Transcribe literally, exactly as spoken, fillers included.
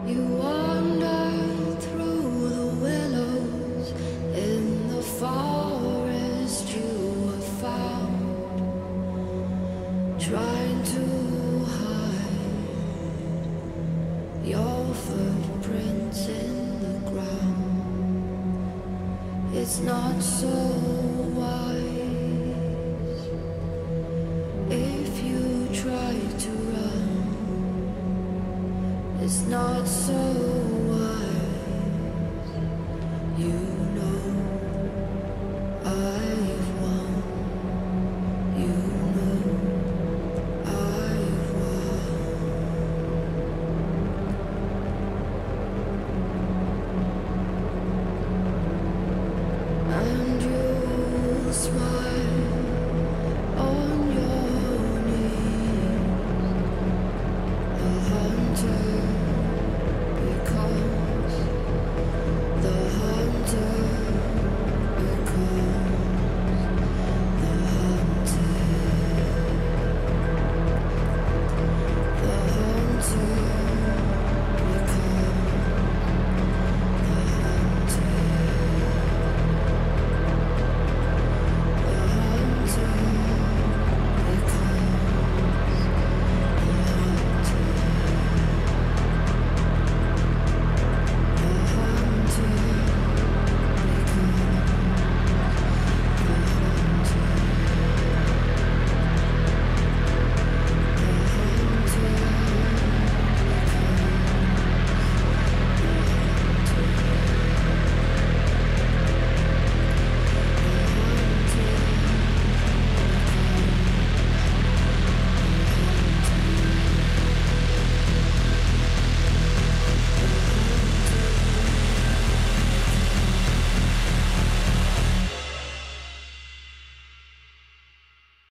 You wander through the willows in the forest you have found, trying to hide your footprints in the ground. It's not so wise if you try to run. It's not so wise. You